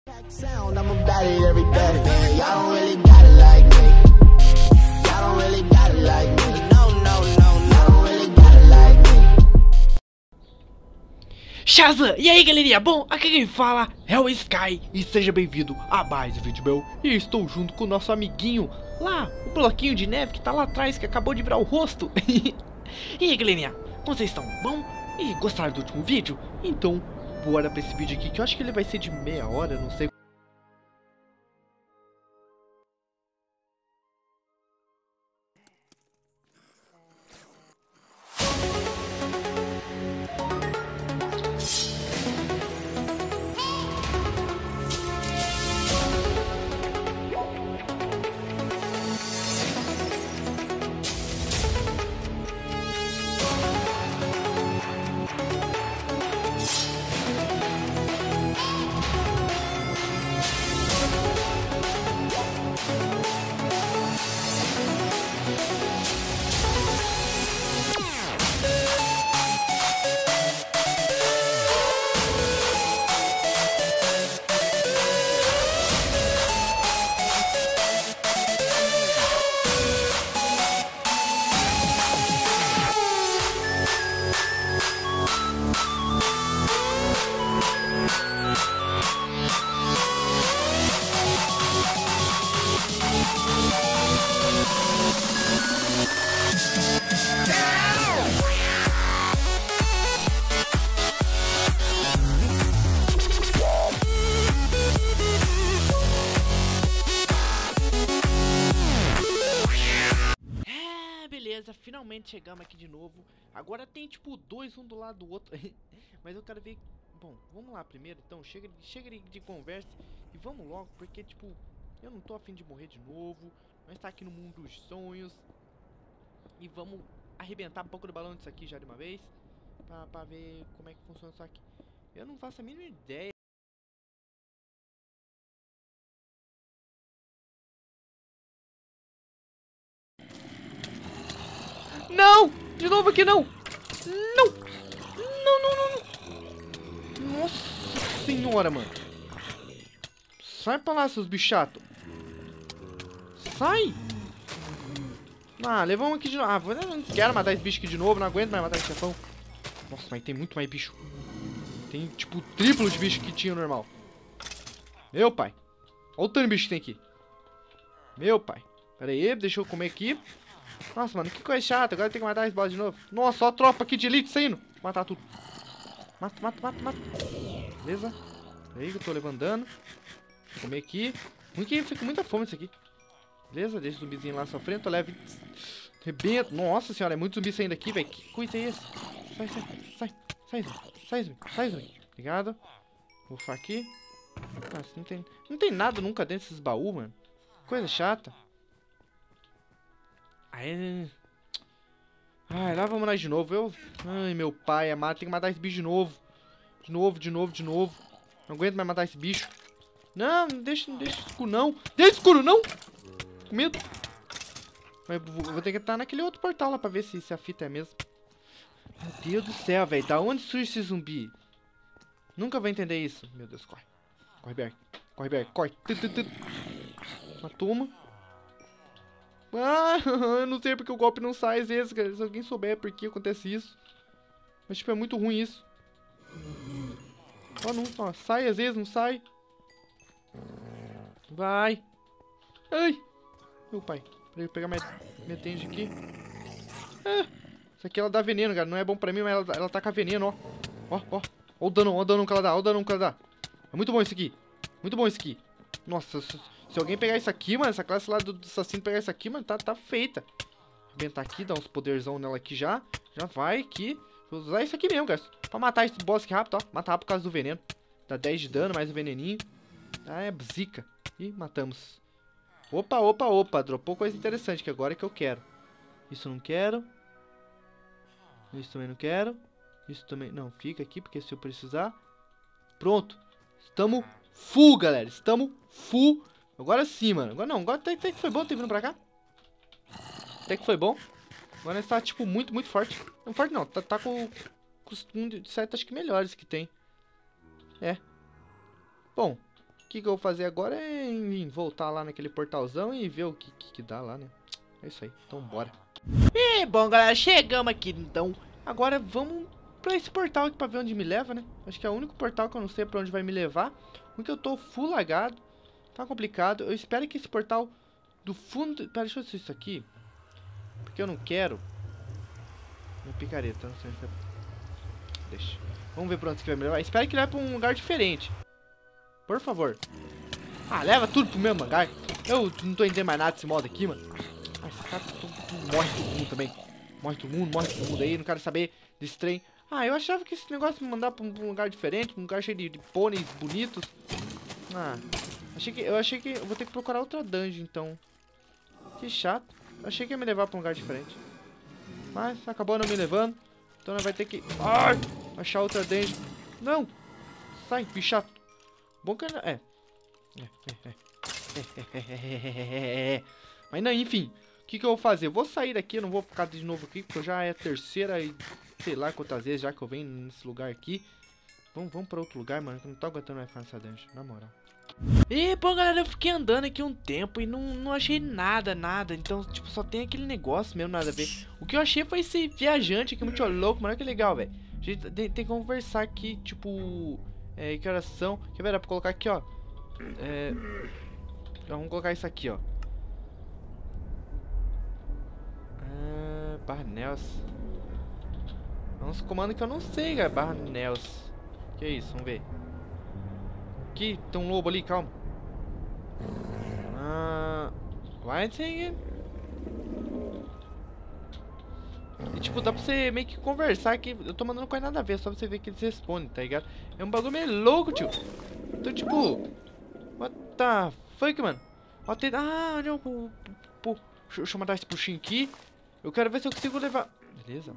Sound, I'm about it every day. Y'all don't really got it like me. Y'all don't really got it like me. No, no, no, no. Y'all don't really got it like me. Shazam! E aí, galerinha? Bom, aqui quem fala é o Sky e seja bem-vindo a mais um vídeo meu. E estou junto com o nosso amiguinho lá, o bloquinho de neve que tá lá atrás, que acabou de virar o rosto. E aí, galerinha? Como vocês estão? Bom? E gostaram do último vídeo? Então, bora pra esse vídeo aqui, que eu acho que ele vai ser de meia hora, não sei. Beleza, finalmente chegamos aqui de novo. Agora tem tipo dois, um do lado do outro. Mas eu quero ver. Bom, vamos lá primeiro então. Chega de conversa e vamos logo, porque tipo, eu não tô afim de morrer de novo. Nós tá aqui no mundo dos sonhos. E vamos arrebentar um pouco do balão disso aqui já de uma vez. Pra ver como é que funciona isso aqui. Eu não faço a mínima ideia. Não! De novo aqui não! Não! Não, não, não, não! Nossa senhora, mano! Sai pra lá, seus bichos chatos! Sai! Ah, levamos aqui de novo. Ah, eu não quero matar esse bicho aqui de novo, não aguento mais matar esse chefão. Nossa, mas tem muito mais bicho. Tem tipo o triplo de bicho que tinha normal. Meu pai! Olha o tanto de bicho que tem aqui. Meu pai! Pera aí, deixa eu comer aqui. Nossa, mano, que coisa chata. Agora tem que matar esse boss de novo. Nossa, ó a tropa aqui de elite saindo. Vou matar tudo. Mata, mata, mata, mata. Beleza. Aí que eu tô levando dano. Vou comer aqui. Muito que fica com muita fome isso aqui. Beleza, deixa o zumbizinho lá sofrendo. Tô leve. Rebento. Nossa senhora, é muito zumbi saindo aqui, velho. Que coisa é esse? Sai, sai, sai. Sai, sai, zumbi. Sai, zumbi. Obrigado. Vou far aqui. Nossa, não tem nada nunca dentro desses baús, mano. Coisa chata. Ai, lá vamos nós de novo. Ai, meu pai amado, tem que matar esse bicho de novo. De novo, de novo, de novo. Não aguento mais matar esse bicho. Não, não deixa escuro não. Deixa escuro não. Com medo. Mas vou ter que estar naquele outro portal lá pra ver se a fita é mesmo. Meu Deus do céu, velho. Da onde surge esse zumbi? Nunca vai entender isso. Meu Deus, corre. Corre, Berg. Corre, Berg. Corre. Uma toma. Ah, eu não sei porque o golpe não sai às vezes, cara. Se alguém souber por que acontece isso. Mas tipo, é muito ruim isso. Ó, não, ó, sai às vezes, não sai. Vai. Ai. Meu pai. Peraí, eu pegar minha tende aqui. Ah, isso aqui ela dá veneno, cara. Não é bom pra mim, mas ela taca veneno, ó. Ó, ó. Ó o dano que ela dá, ó o dano que ela dá. É muito bom isso aqui. Muito bom isso aqui. Nossa, se alguém pegar isso aqui, mano, essa classe lá do assassino pegar isso aqui, mano, tá feita. Arrebentar aqui, dar uns poderzão nela aqui já. Já vai aqui. Vou usar isso aqui mesmo, cara. Pra matar esse boss aqui rápido, ó. Matar rápido por causa do veneno. Dá 10 de dano, mais o veneninho. Ah, é zica. Ih, matamos. Opa, opa, opa. Dropou coisa interessante, que agora é que eu quero. Isso eu não quero. Isso também não quero. Isso também... Não, fica aqui, porque se eu precisar... Pronto. Estamos full, galera. Estamos full. Agora sim, mano. Agora não. Agora até que foi bom ter vindo pra cá. Até que foi bom. Agora está, tipo, muito, muito forte. Não forte não. Tá com um de certo, acho que melhores que tem. É. Bom. que eu vou fazer agora é voltar lá naquele portalzão e ver o que dá lá, né? É isso aí, então bora. E bom, galera, chegamos aqui então. Agora vamos pra esse portal aqui pra ver onde me leva, né? Acho que é o único portal que eu não sei pra onde vai me levar. Porque eu tô full lagado. Tá complicado. Eu espero que esse portal do fundo... Pera, deixa eu ver isso aqui. Porque eu não quero. Minha picareta, não sei se é... Deixa. Vamos ver pra onde que vai me levar. Espero que leve pra um lugar diferente. Por favor. Ah, leva tudo pro mesmo lugar. Eu não tô entendendo mais nada desse modo aqui, mano. Ah, esse cara morre todo mundo também. Morre todo mundo aí. Não quero saber desse trem. Ah, eu achava que esse negócio me mandar pra um lugar diferente. Um lugar cheio de pôneis bonitos. Ah, eu achei que eu vou ter que procurar outra dungeon, então. Que chato. Achei que ia me levar pra um lugar diferente. Mas acabou não me levando. Então nós vai ter que... Ai, achar outra dungeon. Não. Sai, bicho chato. Bom que... Mas não, enfim. O que eu vou fazer? Eu vou sair daqui. Eu não vou ficar de novo aqui. Porque já é a terceira e... Sei lá quantas vezes já que eu venho nesse lugar aqui. Vamos pra outro lugar, mano. Que eu não tô aguentando mais ficar nessa dungeon. Na moral. E, bom, galera, eu fiquei andando aqui um tempo e não achei nada. Então, tipo, só tem aquele negócio mesmo, nada a ver. O que eu achei foi esse viajante aqui, muito louco, mano. Olha que legal, velho. A gente tem que conversar aqui, tipo... que horas são? Quer ver? Dá pra colocar aqui, ó. Vamos colocar isso aqui, ó. Barnels. É uns comandos que eu não sei, cara. Barnels. Que isso? Vamos ver. Aqui, tem um lobo ali, calma. Whiting. E tipo, dá pra você meio que conversar aqui. Eu tô mandando coisa nada a ver, só pra você ver que eles respondem, tá ligado? É um bagulho meio louco, tio. Então, tipo... What the fuck, mano? Ó, tem... Ah, não, deixa eu mandar esse puxinho aqui. Eu quero ver se eu consigo levar... Beleza.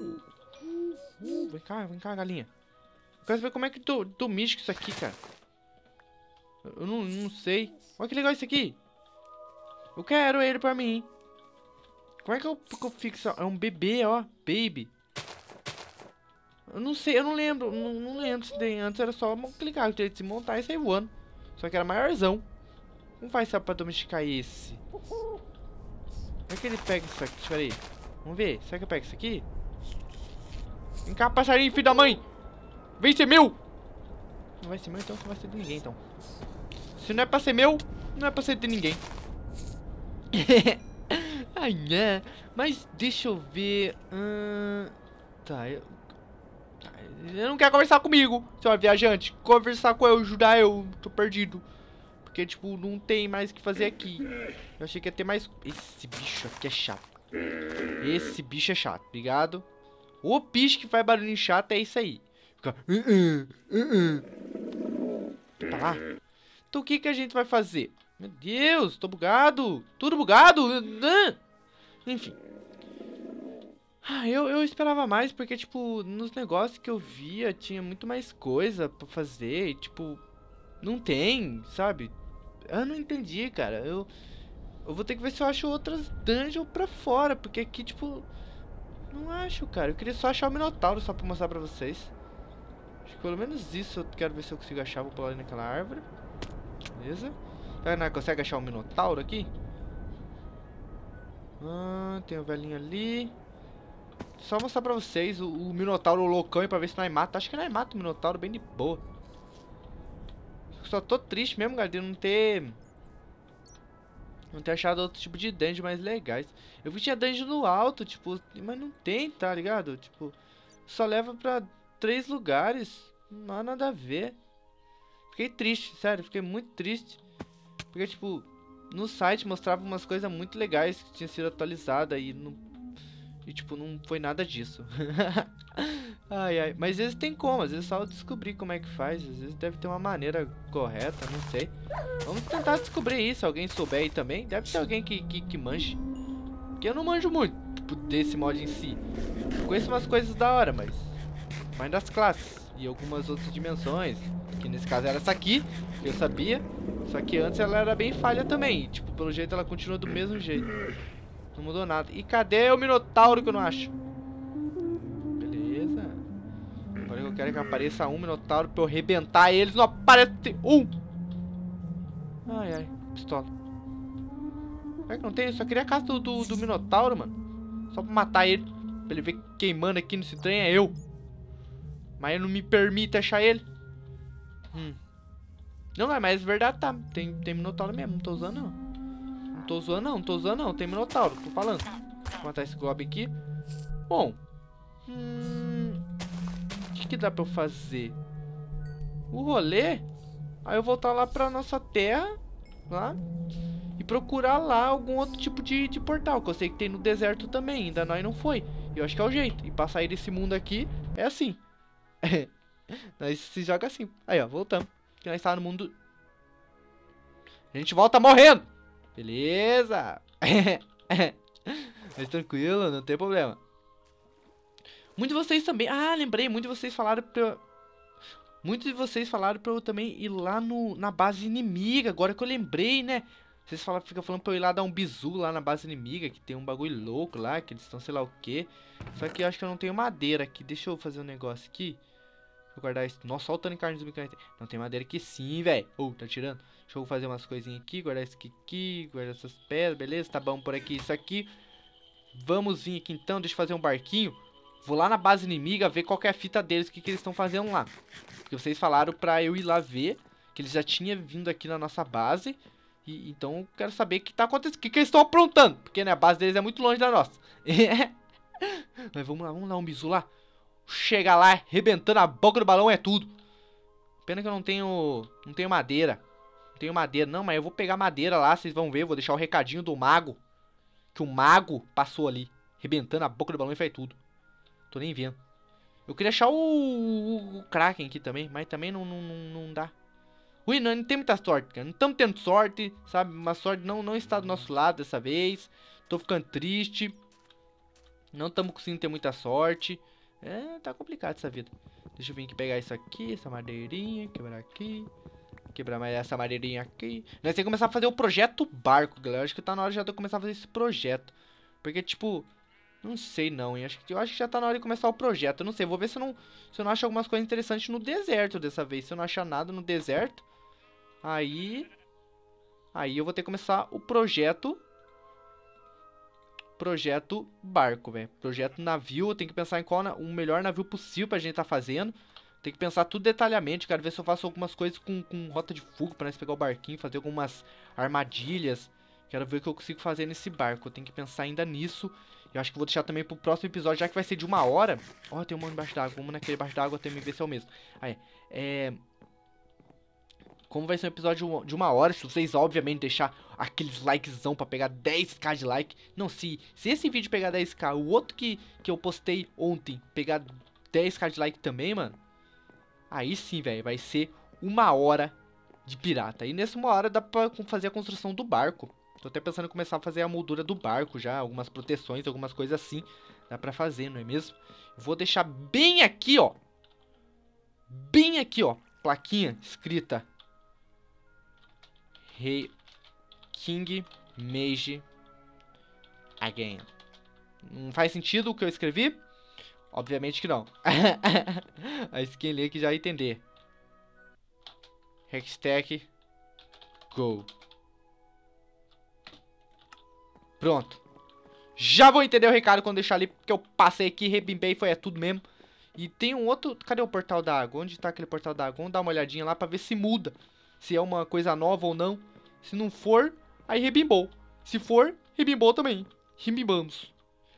Vem cá, galinha. Eu quero ver como é que tô místico isso aqui, cara. Eu não sei. Olha que legal isso aqui. Eu quero ele pra mim. Como é que eu fixo? É um bebê, ó. Baby. Eu não sei, eu não lembro. Não lembro se tem. Antes era só clicar direito de montar e sair voando. Só que era maiorzão. Como faz pra domesticar esse? Como é que ele pega isso aqui? Deixa eu ver aí. Vamos ver. Será que eu pego isso aqui? Vem cá, passarinho, filho da mãe. Vem ser meu. Não vai ser meu, então não vai ser de ninguém, então. Se não é pra ser meu, não é pra ser de ninguém. Ai, né? Mas deixa eu ver. Tá, eu não quero conversar comigo, senhor viajante. Conversar com eu, ajudar eu. Tô perdido. Porque, tipo, não tem mais o que fazer aqui. Eu achei que ia ter mais... Esse bicho aqui é chato. Esse bicho é chato, ligado? O bicho que faz barulhinho chato é isso aí. Fica... Tá lá. Então o que a gente vai fazer? Meu Deus, tô bugado. Tudo bugado. Enfim. Eu esperava mais porque, tipo, nos negócios que eu via tinha muito mais coisa pra fazer. E, tipo, não tem, sabe? Eu não entendi, cara. Eu vou ter que ver se eu acho outras dungeons pra fora. Porque aqui, tipo, não acho, cara. Eu queria só achar o Minotauro só pra mostrar pra vocês. Acho que pelo menos isso eu quero ver se eu consigo achar. Vou pular ali naquela árvore. Beleza. Será que não consegue achar o Minotauro aqui? Tem o velhinho ali. Só mostrar pra vocês o Minotauro loucão e pra ver se nós mata. Acho que nós mata o Minotauro bem de boa. Só tô triste mesmo, galera, de não ter achado outro tipo de dungeon mais legais. Eu vi que tinha dungeon no alto, tipo, mas não tem, tá ligado? Tipo, só leva pra 3 lugares. Não há nada a ver. Fiquei triste, sério, fiquei muito triste. Porque, tipo, no site mostrava umas coisas muito legais que tinham sido atualizadas e tipo, não foi nada disso. Ai. Mas às vezes tem como, às vezes só eu descobrir como é que faz. Às vezes deve ter uma maneira correta, não sei. Vamos tentar descobrir isso, se alguém souber aí também. Deve ter alguém que manje. Porque eu não manjo muito, tipo, desse mod em si. Eu conheço umas coisas da hora, mas mais das classes e algumas outras dimensões. Que nesse caso era essa aqui, que eu sabia. Só que antes ela era bem falha também. E, tipo, pelo jeito ela continua do mesmo jeito. Não mudou nada. E cadê o Minotauro que eu não acho? Beleza. Agora eu quero que apareça um Minotauro pra eu arrebentar eles. Não aparece um. Ai, ai, pistola. É que não tem? Eu só queria a casa do Minotauro, mano. Só pra matar ele. Pra ele ver queimando aqui nesse trem é eu. Mas ele não me permite achar ele. Não, mas é verdade, tá. Tem Minotauro mesmo, não tô usando não. Não tô zoando não, não tô usando não. Tem Minotauro, tô falando. Vou matar esse Goblin aqui. Bom. O que dá pra eu fazer? O rolê. Aí eu voltar lá pra nossa terra. Lá. E procurar lá algum outro tipo de portal. Que eu sei que tem no deserto também. Ainda nós não foi. E eu acho que é o jeito. E pra sair desse mundo aqui é assim. Nós se joga assim. Aí ó, voltamos. Que nós está no mundo. A gente volta morrendo. Beleza. Mas tranquilo, não tem problema. Muitos de vocês também... Ah, lembrei. Muitos de vocês falaram pra... Muitos de vocês falaram pra eu também ir lá na base inimiga. Agora que eu lembrei, né? Vocês ficam falando pra eu ir lá dar um bizu lá na base inimiga. Que tem um bagulho louco lá. Que eles estão sei lá o que. Só que eu acho que eu não tenho madeira aqui. Deixa eu fazer um negócio aqui. Vou guardar isso. Nossa, olha o tanto de carne do zumbi. Não tem madeira aqui sim, velho. Tá tirando. Deixa eu fazer umas coisinhas aqui. Guardar isso aqui. Guardar essas pedras. Beleza, tá bom por aqui isso aqui. Vamos vir aqui então. Deixa eu fazer um barquinho. Vou lá na base inimiga ver qual que é a fita deles. O que eles estão fazendo lá. Porque vocês falaram pra eu ir lá ver. Que eles já tinham vindo aqui na nossa base. E então eu quero saber o que tá acontecendo. O que eles estão aprontando. Porque né, a base deles é muito longe da nossa. Mas vamos lá um bisu lá. Chega lá, arrebentando a boca do balão é tudo. Pena que eu não tenho madeira. Não tenho madeira, não, mas eu vou pegar madeira lá, vocês vão ver. Vou deixar o recadinho do mago. Que o mago passou ali, arrebentando a boca do balão e faz tudo. Tô nem vendo. Eu queria achar o Kraken aqui também, mas também não dá. Ui, não tem muita sorte, cara. Não estamos tendo sorte, sabe? Uma sorte não está do nosso lado dessa vez. Tô ficando triste. Não estamos conseguindo ter muita sorte. Tá complicado essa vida. Deixa eu vir aqui pegar isso aqui, essa madeirinha, quebrar aqui. Quebrar mais essa madeirinha aqui. Nós temos que começar a fazer o projeto barco, galera. Acho que tá na hora já de eu começar a fazer esse projeto. Porque, tipo, não sei não, hein. Eu acho que já tá na hora de começar o projeto. Eu não sei, vou ver se eu não acho algumas coisas interessantes no deserto dessa vez. Se eu não achar nada no deserto, aí eu vou ter que começar o projeto barco, velho. Projeto navio, eu tenho que pensar em qual o melhor navio possível pra gente tá fazendo. Tem que pensar tudo detalhadamente. Quero ver se eu faço algumas coisas com rota de fuga pra nós pegar o barquinho, fazer algumas armadilhas. Quero ver o que eu consigo fazer nesse barco. Eu tenho que pensar ainda nisso. Eu acho que vou deixar também pro próximo episódio, já que vai ser de 1 hora. Ó, tem um monte embaixo d'água. Vamos naquele embaixo d'água até me ver se é o mesmo. Aí, como vai ser um episódio de 1 hora, se vocês obviamente deixar aqueles likezão pra pegar 10k de like. Não, se esse vídeo pegar 10k, o outro que eu postei ontem pegar 10k de like também, mano. Aí sim, velho, vai ser 1 hora de pirata. E nessa 1 hora dá pra fazer a construção do barco. Tô até pensando em começar a fazer a moldura do barco já, algumas proteções, algumas coisas assim. Dá pra fazer, não é mesmo? Eu vou deixar bem aqui, ó. Bem aqui, ó. Plaquinha escrita Rei King Mage Again. Não faz sentido o que eu escrevi? Obviamente que não. Mas quem lê que já vai entender. Hextech Go. Pronto. Já vou entender o recado quando deixar ali, porque eu passei aqui, rebimbei, foi tudo mesmo. E tem um outro... Cadê o portal da água? Onde tá aquele portal da água? Vamos dar uma olhadinha lá pra ver se muda. Se é uma coisa nova ou não. Se não for, aí rebimbou. Se for, rebimbou também. Rebimbamos.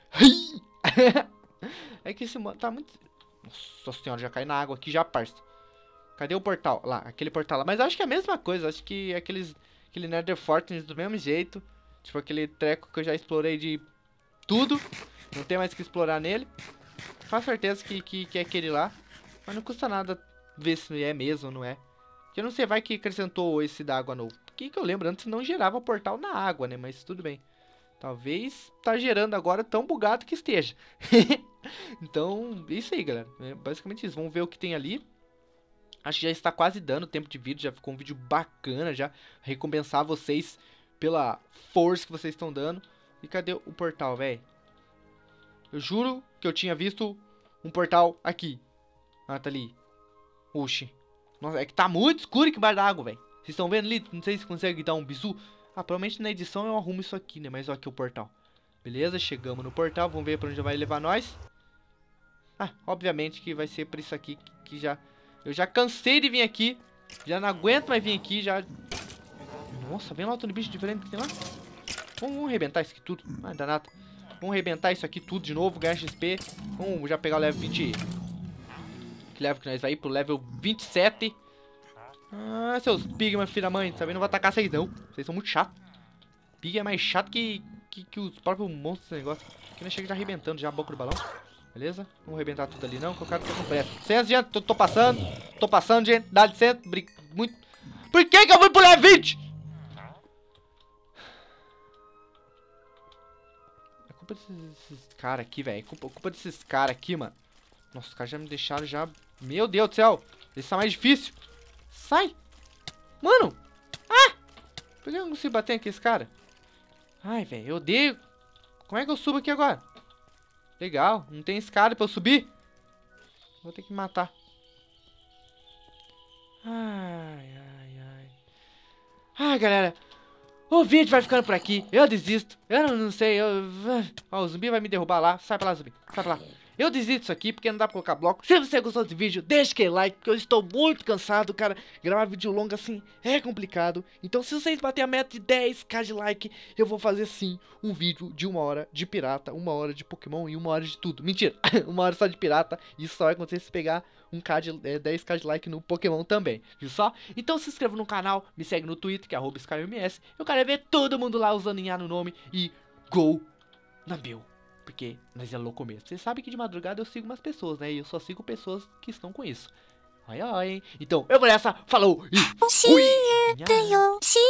É que esse mano tá muito... Nossa senhora, já cai na água aqui já, parça. Cadê o portal? Lá, aquele portal lá. Mas eu acho que é a mesma coisa. Acho que é aquele Nether Fortress do mesmo jeito. Tipo aquele treco que eu já explorei de tudo. Não tem mais que explorar nele. Faço certeza que é aquele lá. Mas não custa nada ver se é mesmo ou não é. Porque não sei, vai que acrescentou esse da água novo. Porque que eu lembro, antes não gerava portal na água, né? Mas tudo bem. Talvez tá gerando agora tão bugado que esteja. Então, é isso aí, galera. É basicamente isso. Vamos ver o que tem ali. Acho que já está quase dando tempo de vídeo. Já ficou um vídeo bacana já. Recompensar vocês pela força que vocês estão dando. E cadê o portal, velho? Eu juro que eu tinha visto um portal aqui. Ah, tá ali. Oxi. Nossa, é que tá muito escuro aqui embaixo da água, velho. Vocês estão vendo ali? Não sei se consegue dar um bisu. Ah, provavelmente na edição eu arrumo isso aqui, né? Mas ó aqui o portal. Beleza, chegamos no portal. Vamos ver pra onde vai levar nós. Ah, obviamente que vai ser por isso aqui que já... Eu já cansei de vir aqui. Já não aguento mais vir aqui, já... Nossa, vem lá outro bicho diferente que tem lá. Vamos arrebentar isso aqui tudo. Ah, danado. Vamos arrebentar isso aqui tudo de novo, ganhar XP. Vamos já pegar o level 20. Que level que nós vai ir pro level 27. Ah, seus pigma, filha da mãe. Também não vai atacar vocês não. Vocês são muito chatos. Pig é mais chato que os próprios monstros desse negócio. Aqui nós chega já arrebentando já a boca do balão. Beleza? Não vou arrebentar tudo ali não, que eu quero ter com pressa. Licença, gente. Tô passando. Tô passando, gente. Dá licença. Muito... Por que eu fui pro level 20? É culpa desses caras aqui, velho. É culpa desses caras aqui, mano. Nossa, os caras já me deixaram já... Meu Deus do céu. Esse tá mais difícil. Sai. Mano. Ah. Por que eu não consigo bater aqui esse cara? Ai, velho. Eu odeio. Como é que eu subo aqui agora? Legal. Não tem escada pra eu subir. Vou ter que matar. Ai, galera. O vídeo vai ficando por aqui. Eu desisto. Eu não sei. Ó, o zumbi vai me derrubar lá. Sai pra lá, zumbi. Sai pra lá. Eu desisto disso aqui porque não dá pra colocar bloco. Se você gostou desse vídeo, deixa aquele like, porque eu estou muito cansado, cara. Gravar vídeo longo assim é complicado. Então se vocês baterem a meta de 10k de like, eu vou fazer sim um vídeo de 1 hora de pirata, 1 hora de Pokémon e 1 hora de tudo. Mentira, 1 hora só de pirata. Isso só vai acontecer se pegar 10k de like no Pokémon também, viu só? Então se inscreva no canal, me segue no Twitter, que é @SkyMS. Eu quero ver todo mundo lá usando Inha no nome e Go na Bill. Porque nós é louco mesmo. Você sabe que de madrugada eu sigo umas pessoas, né? E eu só sigo pessoas que estão com isso. Ai, ai. Então, eu vou nessa. Falou e fui!